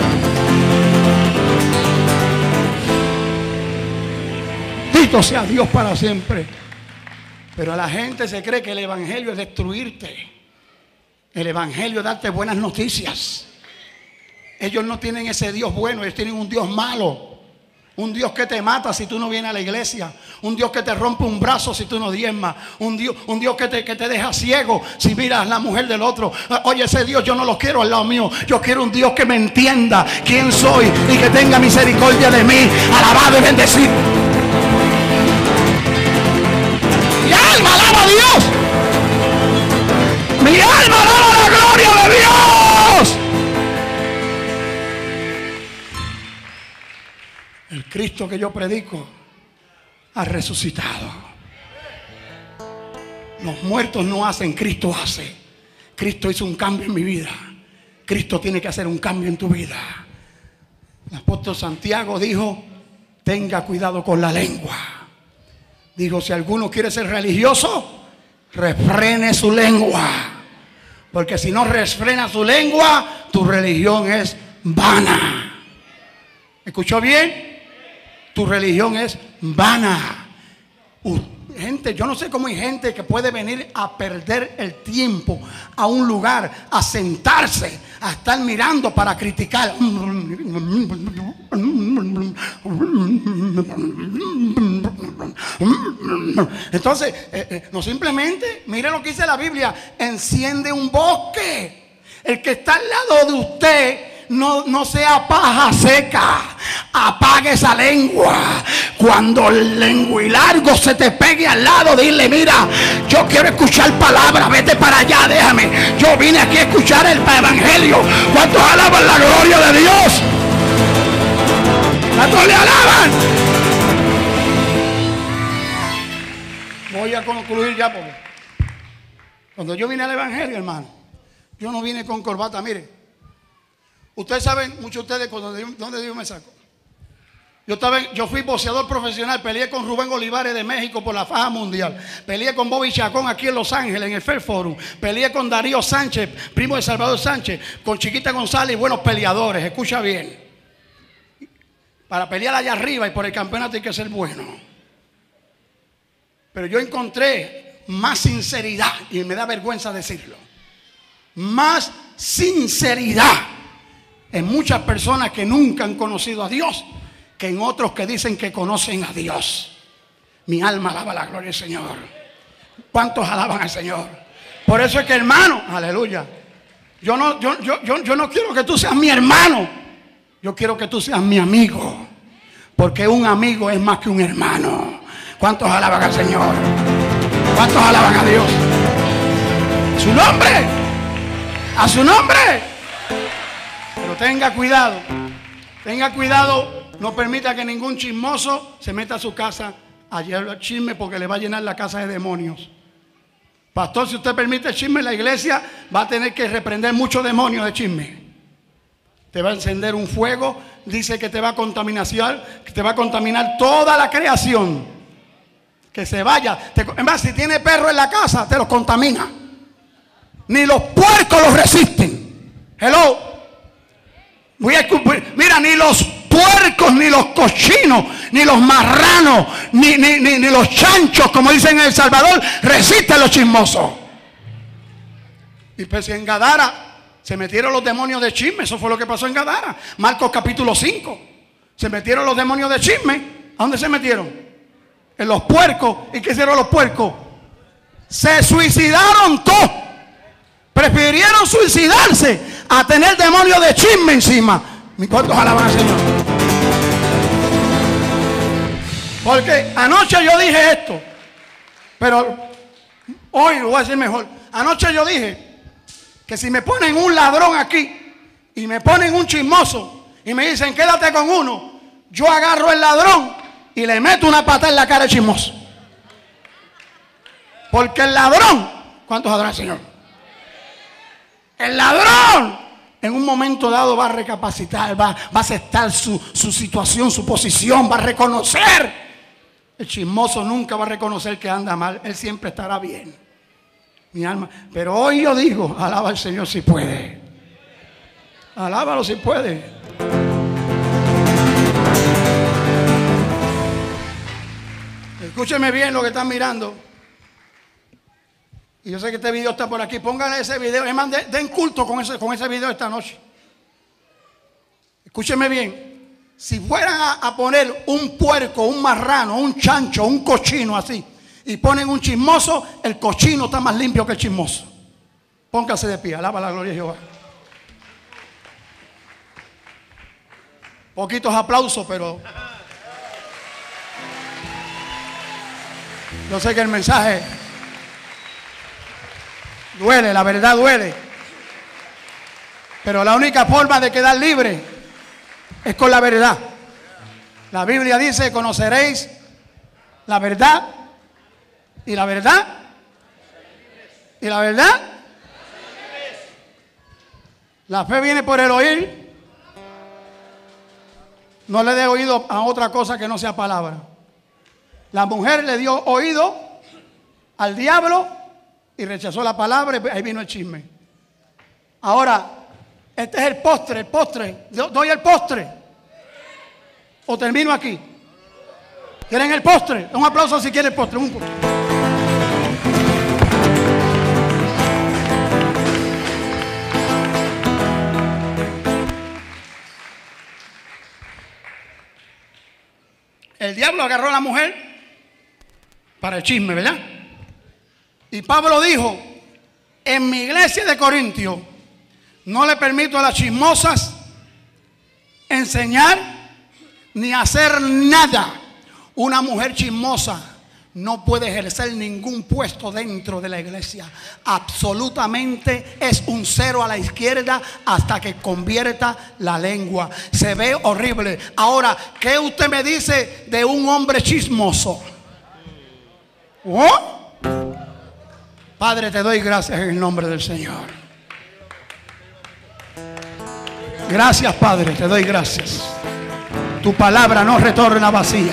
Bendito sea Dios para siempre. Pero la gente se cree que el evangelio es destruirte. El evangelio es darte buenas noticias. Ellos no tienen ese Dios bueno, ellos tienen un Dios malo. Un Dios que te mata si tú no vienes a la iglesia. Un Dios que te rompe un brazo si tú no diezmas. Un Dios, un Dios que te, que te deja ciego si miras la mujer del otro. Oye, ese Dios yo no lo quiero al lado mío. Yo quiero un Dios que me entienda quién soy y que tenga misericordia de mí. Alabado y bendecido. Mi alma alaba a Dios. Mi alma alaba la gloria de Dios. El Cristo que yo predico ha resucitado. Los muertos no hacen, Cristo hace. Cristo hizo un cambio en mi vida. Cristo tiene que hacer un cambio en tu vida. El apóstol Santiago dijo: tenga cuidado con la lengua. Dijo: si alguno quiere ser religioso, refrene su lengua. Porque si no refrena su lengua, tu religión es vana. ¿Escuchó bien? Tu religión es vana. Uh, gente, yo no sé cómo hay gente que puede venir a perder el tiempo a un lugar, a sentarse, a estar mirando para criticar. Entonces, eh, eh, no simplemente, mire lo que dice la Biblia: enciende un bosque. El que está al lado de usted No, no sea paja seca. Apague esa lengua. Cuando el lenguilargo se te pegue al lado, dile: mira, yo quiero escuchar palabra, vete para allá, déjame. Yo vine aquí a escuchar el evangelio. ¿Cuántos alaban la gloria de Dios? ¿Cuántos le alaban? Voy a concluir ya, porque cuando yo vine al evangelio, hermano, yo no vine con corbata. Mire, ustedes saben, muchos de ustedes, ¿dónde Dios me sacó? Yo, estaba, yo fui boxeador profesional, peleé con Rubén Olivares de México por la faja mundial. Peleé con Bobby Chacón aquí en Los Ángeles, en el Fair Forum. Peleé con Darío Sánchez, primo de Salvador Sánchez, con Chiquita González y buenos peleadores. Escucha bien. Para pelear allá arriba y por el campeonato hay que ser bueno. Pero yo encontré más sinceridad, y me da vergüenza decirlo, más sinceridad en muchas personas que nunca han conocido a Dios que en otros que dicen que conocen a Dios. Mi alma alaba la gloria del Señor. ¿Cuántos alaban al Señor? Por eso es que, hermano, aleluya, yo no, yo, yo, yo, yo no quiero que tú seas mi hermano. Yo quiero que tú seas mi amigo, porque un amigo es más que un hermano. ¿Cuántos alaban al Señor? ¿Cuántos alaban a Dios? ¿A su nombre? ¿A su nombre? Pero tenga cuidado, tenga cuidado, no permita que ningún chismoso se meta a su casa a llevar chisme, porque le va a llenar la casa de demonios. Pastor, si usted permite el chisme en la iglesia, va a tener que reprender muchos demonios de chisme. Te va a encender un fuego, dice que te va a contaminar, que te va a contaminar toda la creación. Que se vaya. Es más, si tiene perro en la casa, te los contamina. Ni los puercos los resisten. Hello. Voy a, mira, ni los puercos, ni los cochinos, ni los marranos, ni, ni, ni, ni los chanchos, como dicen en El Salvador, resisten los chismosos. Y pues en Gadara se metieron los demonios de chisme. Eso fue lo que pasó en Gadara. Marcos capítulo cinco. Se metieron los demonios de chisme. ¿A dónde se metieron? En los puercos. ¿Y qué hicieron los puercos? Se suicidaron todos. Prefirieron suicidarse a tener demonios de chisme encima. ¿Cuántos alaban al Señor? Porque anoche yo dije esto, pero hoy lo voy a decir mejor. Anoche yo dije que si me ponen un ladrón aquí y me ponen un chismoso y me dicen quédate con uno, yo agarro el ladrón y le meto una patada en la cara al chismoso. Porque el ladrón, ¿cuántos adoran al Señor? El ladrón en un momento dado va a recapacitar, va, va a aceptar su, su situación, su posición, va a reconocer. El chismoso nunca va a reconocer que anda mal, él siempre estará bien. Mi alma, pero hoy yo digo, alaba al Señor si puede. Alábalo si puede. Escúcheme bien lo que están mirando. Y yo sé que este video está por aquí. Pónganle ese video. Es más, den culto con ese, con ese video esta noche. Escúcheme bien, si fueran a, a poner un puerco, un marrano, un chancho, un cochino así, y ponen un chismoso, el cochino está más limpio que el chismoso. Póngase de pie, alaba la gloria de Jehová. Poquitos aplausos, pero yo sé que el mensaje duele, la verdad duele. Pero la única forma de quedar libre es con la verdad. La Biblia dice, conoceréis la verdad y la verdad y la verdad. La fe viene por el oír. No le dé oído a otra cosa que no sea palabra. La mujer le dio oído al diablo y rechazó la palabra, y ahí vino el chisme. Ahora, este es el postre, el postre. ¿Doy el postre? ¿O termino aquí? ¿Quieren el postre? Un aplauso si quieren el postre. Un postre. El diablo agarró a la mujer para el chisme, ¿verdad? Y Pablo dijo, en mi iglesia de Corintios no le permito a las chismosas enseñar ni hacer nada. Una mujer chismosa no puede ejercer ningún puesto dentro de la iglesia. Absolutamente es un cero a la izquierda hasta que convierta la lengua. Se ve horrible. Ahora, ¿qué usted me dice de un hombre chismoso? ¿Oh? Padre, te doy gracias en el nombre del Señor. Gracias, Padre, te doy gracias. Tu palabra no retorna vacía.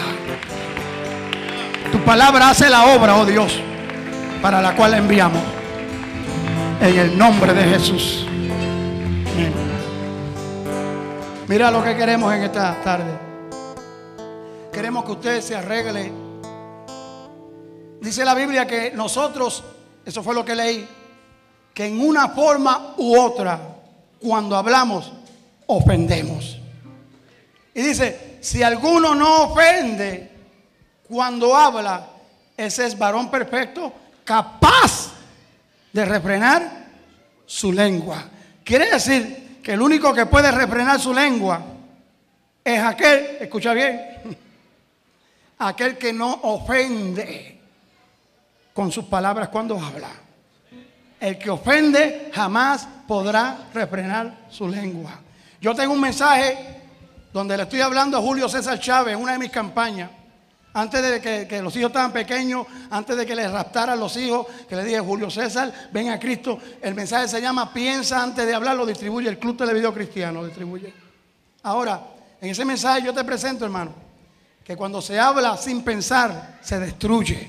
Tu palabra hace la obra, oh Dios, para la cual la enviamos. En el nombre de Jesús. Amén. Mira lo que queremos en esta tarde. Queremos que usted se arregle. Dice la Biblia que nosotros, eso fue lo que leí, que en una forma u otra, cuando hablamos, ofendemos. Y dice, si alguno no ofende cuando habla, ese es varón perfecto, capaz de refrenar su lengua. Quiere decir que el único que puede refrenar su lengua es aquel, escucha bien, aquel que no ofende con sus palabras cuando habla. El que ofende jamás podrá refrenar su lengua. Yo tengo un mensaje donde le estoy hablando a Julio César Chávez en una de mis campañas. Antes de que, que los hijos estaban pequeños, antes de que les raptaran los hijos, que le dije, Julio César, ven a Cristo. El mensaje se llama Piensa antes de hablar, lo distribuye el Club Televideo Cristiano, lo distribuye. Ahora, en ese mensaje yo te presento, hermano, que cuando se habla sin pensar, se destruye.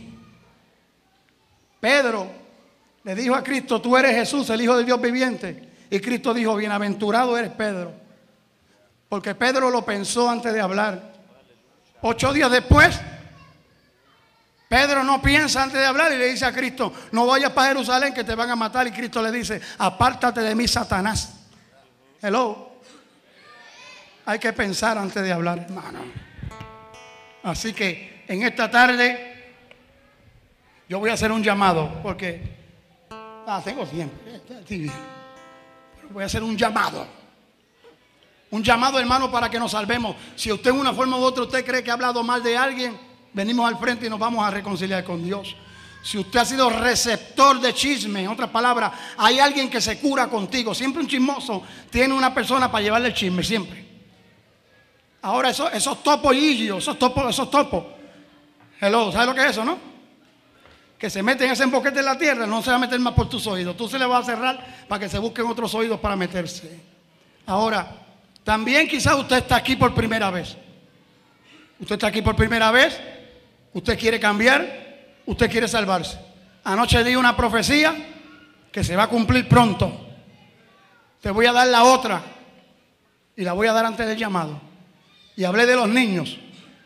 Pedro le dijo a Cristo, tú eres Jesús, el Hijo de Dios viviente. Y Cristo dijo, bienaventurado eres Pedro. Porque Pedro lo pensó antes de hablar. Ocho días después, Pedro no piensa antes de hablar y le dice a Cristo, no vayas para Jerusalén que te van a matar. Y Cristo le dice, apártate de mí, Satanás. Hello. Hay que pensar antes de hablar, hermano. Así que en esta tarde yo voy a hacer un llamado porque ah, tengo tiempo. Voy a hacer un llamado. Un llamado, hermano, para que nos salvemos. Si usted en una forma u otra usted cree que ha hablado mal de alguien, venimos al frente y nos vamos a reconciliar con Dios. Si usted ha sido receptor de chisme, en otras palabras, hay alguien que se cura contigo. Siempre un chismoso tiene una persona para llevarle el chisme, siempre. Ahora esos, esos topollillos, esos topos, esos topos. Hello, ¿sabes lo que es eso, no? Que se meten ese boquete en la tierra, no se va a meter más por tus oídos. Tú se le vas a cerrar para que se busquen otros oídos para meterse. Ahora, también quizás usted está aquí por primera vez. Usted está aquí por primera vez. Usted quiere cambiar. Usted quiere salvarse. Anoche di una profecía que se va a cumplir pronto. Te voy a dar la otra. Y la voy a dar antes del llamado. Y hablé de los niños.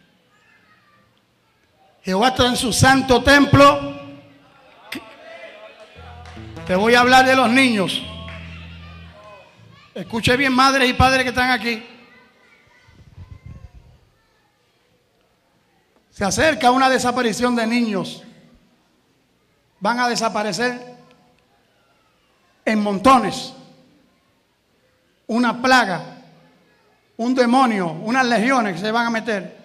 Jehová está en su santo templo. Te voy a hablar de los niños. Escuche bien, madres y padres que están aquí. Se acerca una desaparición de niños. Van a desaparecer en montones. Una plaga, un demonio, unas legiones que se van a meter.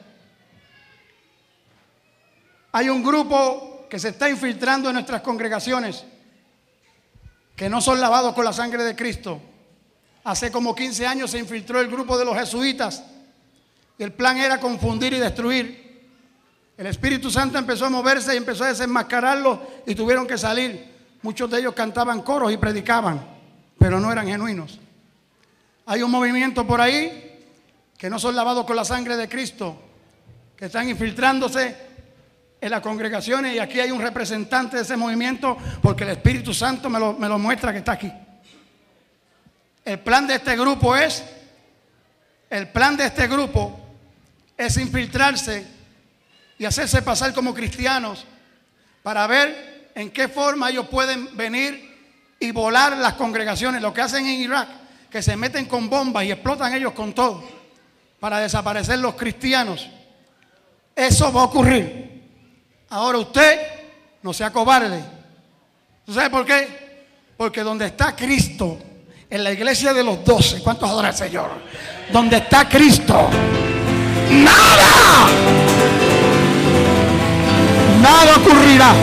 Hay un grupo que se está infiltrando en nuestras congregaciones que no son lavados con la sangre de Cristo. Hace como quince años se infiltró el grupo de los jesuitas y el plan era confundir y destruir. El Espíritu Santo empezó a moverse y empezó a desenmascararlos y tuvieron que salir. Muchos de ellos cantaban coros y predicaban, pero no eran genuinos. Hay un movimiento por ahí que no son lavados con la sangre de Cristo, que están infiltrándose en las congregaciones, y aquí hay un representante de ese movimiento porque el Espíritu Santo me lo, me lo muestra que está aquí. El plan de este grupo es, el plan de este grupo es infiltrarse y hacerse pasar como cristianos para ver en qué forma ellos pueden venir y volar las congregaciones. Lo que hacen en Irak, que se meten con bombas y explotan ellos con todo para desaparecer los cristianos. Eso va a ocurrir. Ahora usted no sea cobarde. ¿Tú sabes por qué? Porque donde está Cristo, en la iglesia de los doce, ¿cuántos adoran al Señor? Donde está Cristo, nada, nada ocurrirá.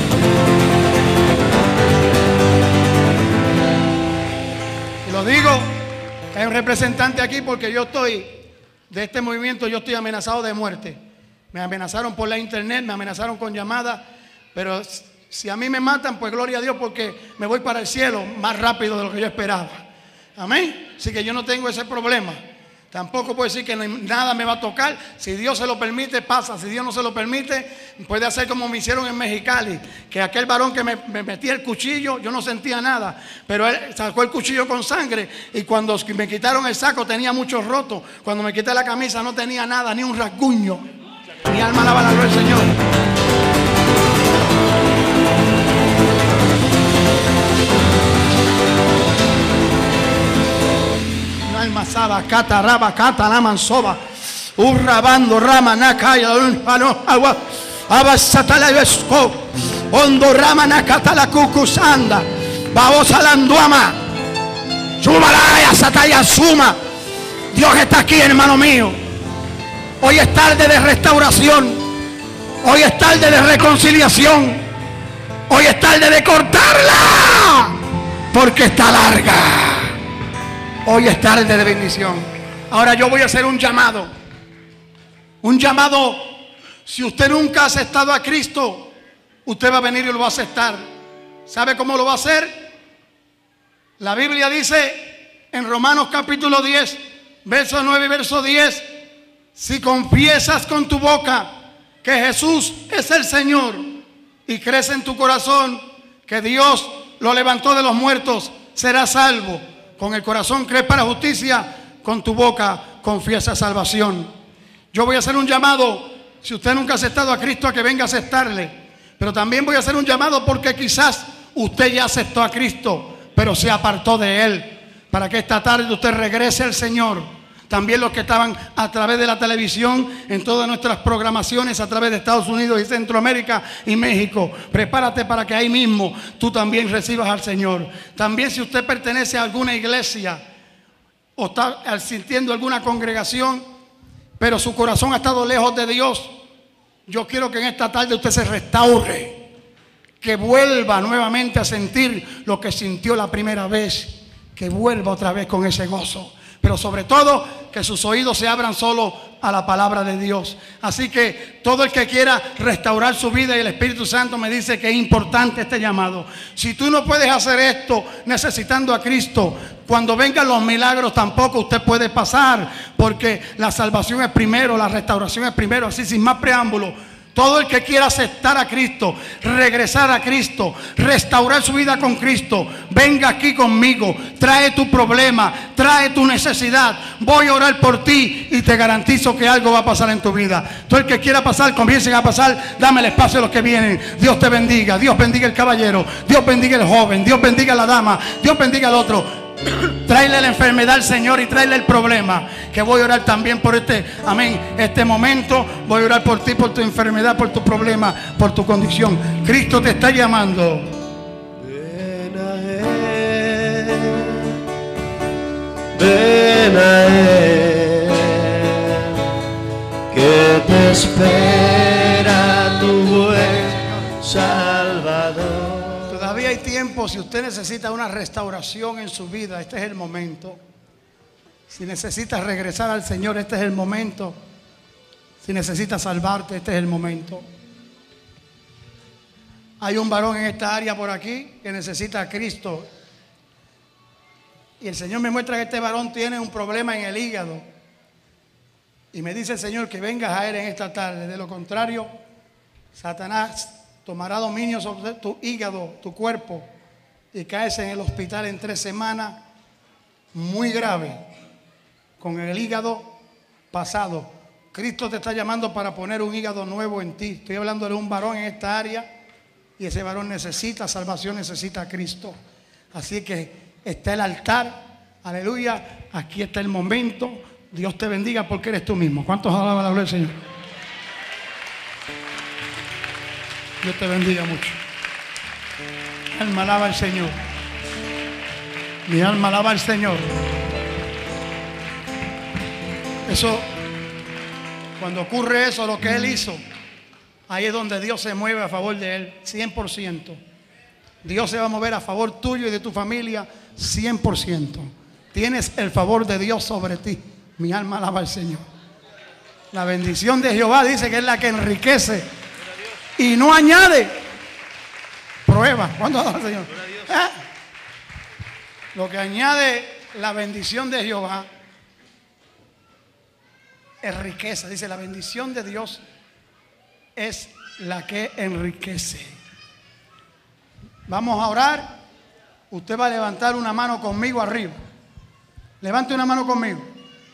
Y lo digo, que hay un representante aquí porque yo estoy, de este movimiento, yo estoy amenazado de muerte. Me amenazaron por la internet, me amenazaron con llamadas, pero si a mí me matan, pues gloria a Dios, porque me voy para el cielo más rápido de lo que yo esperaba. Amén. Así que yo no tengo ese problema. Tampoco puedo decir que no, nada me va a tocar. Si Dios se lo permite, pasa. Si Dios no se lo permite, puede hacer como me hicieron en Mexicali, que aquel varón que me, me metía el cuchillo, yo no sentía nada, pero él sacó el cuchillo con sangre, y cuando me quitaron el saco tenía muchos rotos. Cuando me quité la camisa no tenía nada, ni un rasguño. Mi alma alaba la gloria del Señor. Mi alma saba, cata, raba, cata, la mansoba. Urrabando, rama, nakaya, agua, abasatala y vesco. Hondo, rama, nakata, la cucusanda. Babosa, landuama. Sumalaya, sataya, suma. Dios está aquí, hermano mío. Hoy es tarde de restauración. Hoy es tarde de reconciliación. Hoy es tarde de cortarla, porque está larga. Hoy es tarde de bendición. Ahora yo voy a hacer un llamado. Un llamado. Si usted nunca ha aceptado a Cristo, usted va a venir y lo va a aceptar. ¿Sabe cómo lo va a hacer? La Biblia dice en Romanos capítulo diez, verso nueve y verso diez. Si confiesas con tu boca que Jesús es el Señor y crees en tu corazón que Dios lo levantó de los muertos, serás salvo. Con el corazón crees para justicia, con tu boca confiesa salvación. Yo voy a hacer un llamado, si usted nunca ha aceptado a Cristo, a que venga a aceptarle. Pero también voy a hacer un llamado porque quizás usted ya aceptó a Cristo, pero se apartó de Él, para que esta tarde usted regrese al Señor. También los que estaban a través de la televisión, en todas nuestras programaciones a través de Estados Unidos y Centroamérica y México. Prepárate para que ahí mismo tú también recibas al Señor. También si usted pertenece a alguna iglesia o está asistiendo a alguna congregación, pero su corazón ha estado lejos de Dios, yo quiero que en esta tarde usted se restaure, que vuelva nuevamente a sentir lo que sintió la primera vez, que vuelva otra vez con ese gozo. Pero sobre todo, que sus oídos se abran solo a la palabra de Dios. Así que todo el que quiera restaurar su vida, y el Espíritu Santo me dice que es importante este llamado. Si tú no puedes hacer esto necesitando a Cristo, cuando vengan los milagros tampoco usted puede pasar, porque la salvación es primero, la restauración es primero. Así, sin más preámbulo, todo el que quiera aceptar a Cristo, regresar a Cristo, restaurar su vida con Cristo, venga aquí conmigo, trae tu problema, trae tu necesidad, voy a orar por ti y te garantizo que algo va a pasar en tu vida. Todo el que quiera pasar, comiencen a pasar, dame el espacio a los que vienen. Dios te bendiga, Dios bendiga el caballero, Dios bendiga el joven, Dios bendiga la dama, Dios bendiga al otro. Tráele la enfermedad al Señor y tráele el problema. Que voy a orar también por este, amén, este momento. Voy a orar por ti, por tu enfermedad, por tu problema, por tu condición. Cristo te está llamando. Ven a Él, ven a Él, que te espera tu buen Salvador. Todavía hay tiempo. Si usted necesita una restauración en su vida, este es el momento. Si necesitas regresar al Señor, este es el momento. Si necesitas salvarte, este es el momento. Hay un varón en esta área por aquí que necesita a Cristo. Y el Señor me muestra que este varón tiene un problema en el hígado. Y me dice el Señor que vengas a Él en esta tarde. De lo contrario, Satanás tomará dominio sobre tu hígado, tu cuerpo, y caes en el hospital en tres semanas, muy grave, con el hígado pasado. Cristo te está llamando para poner un hígado nuevo en ti. Estoy hablando de un varón en esta área, y ese varón necesita salvación, necesita a Cristo. Así que está el altar, aleluya, aquí está el momento. Dios te bendiga porque eres tú mismo. ¿Cuántos alaban la gloria del Señor? Dios te bendiga mucho. Mi alma alaba al Señor. Mi alma alaba al Señor. Eso, cuando ocurre eso, lo que Él hizo, ahí es donde Dios se mueve a favor de Él, cien por ciento. Dios se va a mover a favor tuyo y de tu familia, cien por ciento. Tienes el favor de Dios sobre ti. Mi alma alaba al Señor. La bendición de Jehová dice que es la que enriquece y no añade. Prueba. ¿Cuándo alaba al Señor? ¿Eh? Lo que añade la bendición de Jehová es riqueza. Dice, la bendición de Dios es la que enriquece. Vamos a orar. Usted va a levantar una mano conmigo arriba. Levante una mano conmigo.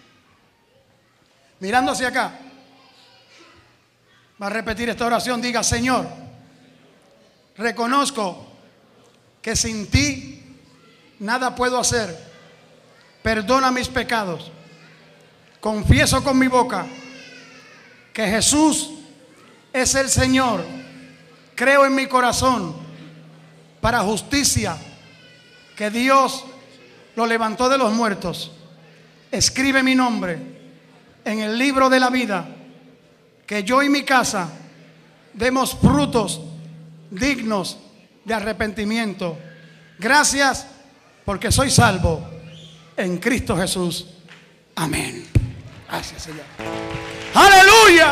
Mirando hacia acá. Va a repetir esta oración. Diga, Señor, reconozco que sin ti nada puedo hacer. Perdona mis pecados. Confieso con mi boca que Jesús es el Señor. Creo en mi corazón para justicia que Dios lo levantó de los muertos. Escribe mi nombre en el libro de la vida, que yo y mi casa demos frutos dignos de arrepentimiento. Gracias porque soy salvo en Cristo Jesús. Amén. Gracias, Señor. Aleluya.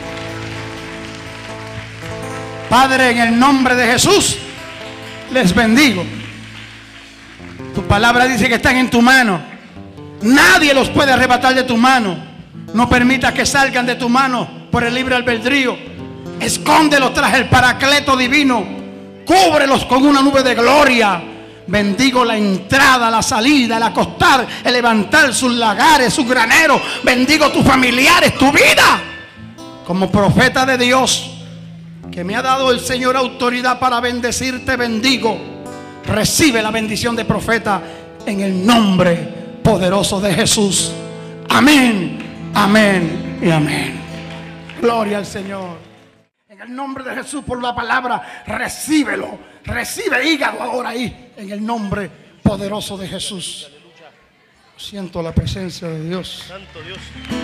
Padre, en el nombre de Jesús les bendigo. Tu palabra dice que están en tu mano. Nadie los puede arrebatar de tu mano. No permitas que salgan de tu mano por el libre albedrío. Escóndelos tras el paracleto divino. Cúbrelos con una nube de gloria. Bendigo la entrada, la salida, el acostar, el levantar, sus lagares, sus graneros. Bendigo tus familiares, tu vida. Como profeta de Dios, que me ha dado el Señor autoridad para bendecirte, bendigo. Recibe la bendición de profeta en el nombre poderoso de Jesús. Amén, amén y amén. Gloria al Señor. En el nombre de Jesús, por la palabra, recíbelo. Recibe hígado ahora ahí, en el nombre poderoso de Jesús. Siento la presencia de Dios. Santo Dios.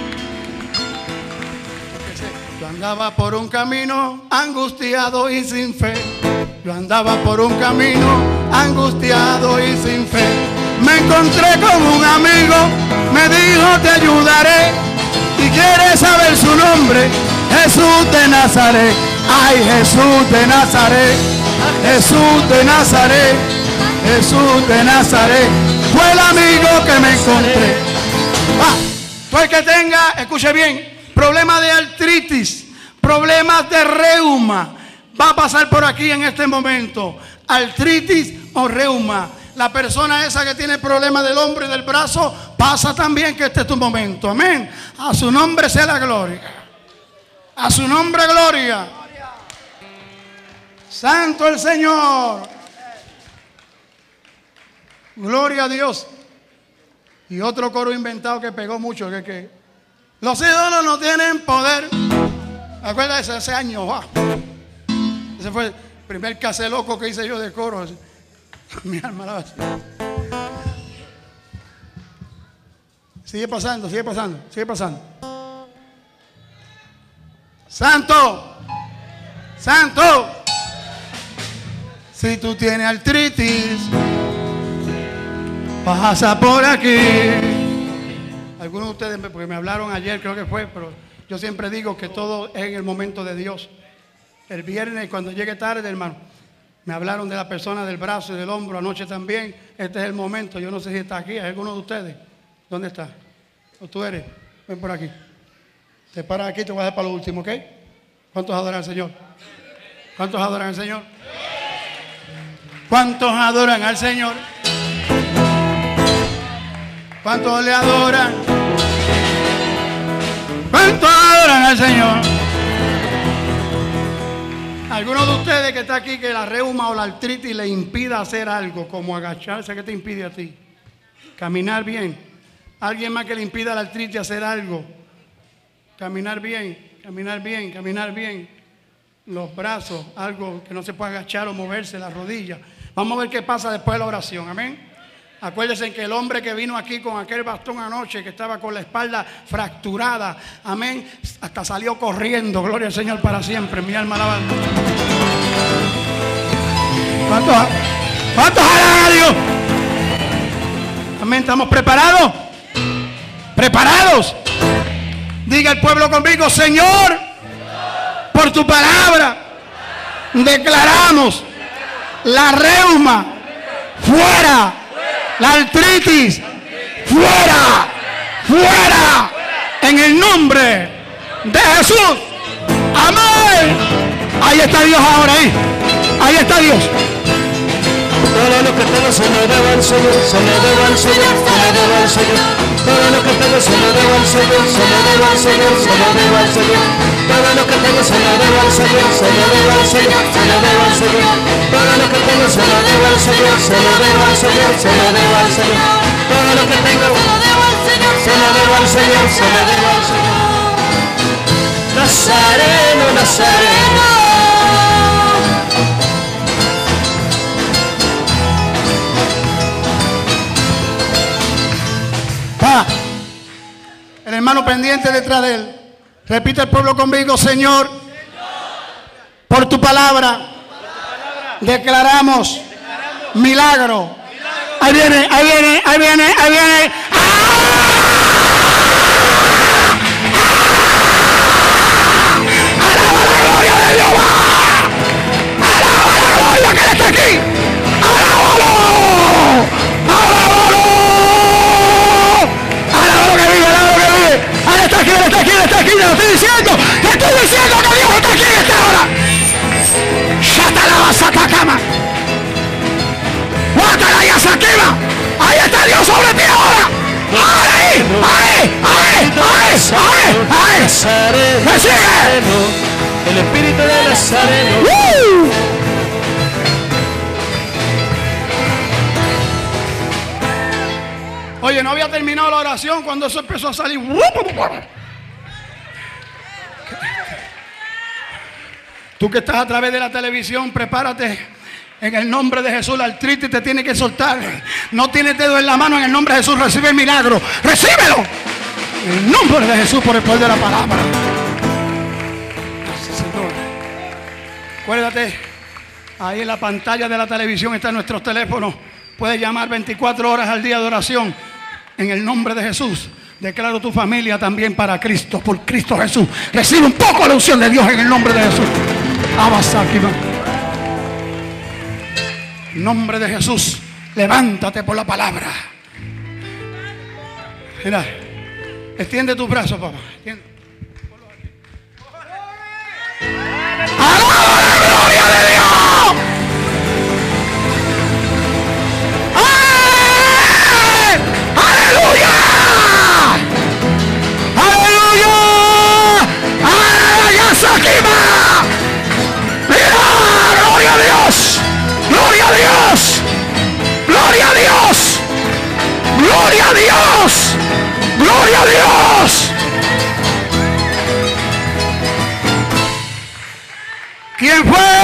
Yo andaba por un camino angustiado y sin fe. Yo andaba por un camino angustiado y sin fe. Me encontré con un amigo, me dijo te ayudaré. Si quieres saber su nombre, Jesús de Nazaret. Ay, Jesús de Nazaret, Jesús de Nazaret, Jesús de Nazaret. Fue el amigo que me encontré. Ah, tú el que tenga, escuche bien, problemas de artritis, problemas de reuma, va a pasar por aquí en este momento. Artritis o reuma. La persona esa que tiene problemas del hombro y del brazo, pasa también, que este es tu momento. Amén. A su nombre sea la gloria. A su nombre gloria. Santo el Señor. Gloria a Dios. Y otro coro inventado que pegó mucho, que, que los ídolos no tienen poder. Acuérdate de ese año, wow. Ese fue el primer case loco que hice yo de coro. Mi alma la Sigue pasando, sigue pasando, sigue pasando. Santo, santo. Si tú tienes artritis, pasa por aquí. Algunos de ustedes, porque me hablaron ayer, creo que fue, pero yo siempre digo que todo es en el momento de Dios. El viernes, cuando llegue tarde, hermano, me hablaron de la persona del brazo y del hombro, anoche también. Este es el momento. Yo no sé si está aquí, ¿hay alguno de ustedes? ¿Dónde está? ¿O tú eres? Ven por aquí. Te paras aquí, te voy a dejar para lo último, ¿ok? ¿Cuántos adoran al Señor? ¿Cuántos adoran al Señor? ¿Cuántos adoran al Señor? ¿Cuántos le adoran? ¿Cuántos adoran al Señor? Algunos de ustedes que está aquí que la reuma o la artritis le impida hacer algo, como agacharse, ¿qué te impide a ti? Caminar bien. Alguien más que le impida la artritis hacer algo. Caminar bien, caminar bien, caminar bien. Los brazos, algo que no se puede agachar o moverse, las rodillas. Vamos a ver qué pasa después de la oración, amén. Acuérdense que el hombre que vino aquí con aquel bastón anoche, que estaba con la espalda fracturada, amén, hasta salió corriendo, gloria al Señor para siempre, mi alma alaba. ¿Cuántos, cuántos alaban a Dios? Amén, ¿estamos preparados? ¿Preparados? Diga el pueblo conmigo, Señor, por tu palabra declaramos la reuma fuera, la artritis fuera, fuera, en el nombre de Jesús. Amén. Ahí está Dios ahora, ahí. Ahí está Dios. Todo lo que tengo se lo debo al Señor, se lo debo al Señor, se lo debo al Señor. Todo lo que tengo se lo debo al Señor, se lo debo al Señor, se lo debo al Señor. Todo lo que tengo se lo debo al Señor, se lo debo al Señor, se lo debo al Señor. Todo lo que tengo se lo debo al Señor, se lo debo al Señor, se lo debo al Señor. Todo lo que tengo se lo debo al Señor, se lo debo al Señor, se lo debo al Señor. Nazareno, Nazareno. El hermano pendiente detrás de él. Repite el pueblo conmigo, Señor, por tu palabra declaramos milagro. Ahí viene, ahí viene, ahí viene, ahí viene. ¡Alaba la gloria de Jehová! ¡Alaba la gloria que Él está aquí! ¡Alábalo! ¡Alábalo! ¡Alábalo que vive, alábalo que vive! ¡Él está aquí, Él está aquí, Él está aquí! ¡Te lo estoy diciendo! ¡Te estoy diciendo que Dios está aquí en esta hora! ¡Shatalaba Satacama! ¡Guátala y Asaquima! ¡Ahí está Dios sobre ti ahora! ¡Ahí! ¡Ahí! ¡Ahí! ¡Ahí! ¡Ahí! ¡Ahí! ¡Me sigue! El espíritu de Nazareno. ¡Uh! Oye, no había terminado la oración cuando eso empezó a salir. Tú que estás a través de la televisión, prepárate. En el nombre de Jesús, la artritis te tiene que soltar. No tienes dedo en la mano, en el nombre de Jesús recibe el milagro. ¡Recíbelo! En el nombre de Jesús, por el poder de la palabra. Gracias, Señor. Acuérdate, ahí en la pantalla de la televisión están nuestros teléfonos. Puedes llamar veinticuatro horas al día de oración. En el nombre de Jesús, declaro tu familia también para Cristo, por Cristo Jesús. Recibe un poco la unción de Dios en el nombre de Jesús. Abasakima. En nombre de Jesús, levántate por la palabra. Mira, extiende tus brazos, papá. Extiende. ¡Alaba la gloria de Dios! ¡Ay! ¡Aleluya! ¡Aleluya! ¡Ay, Asakima! ¡Mira! ¡Gloria a Dios! ¡Gloria a Dios! ¡Gloria a Dios! ¡Gloria a Dios! Gloria a Dios. ¿Quién fue?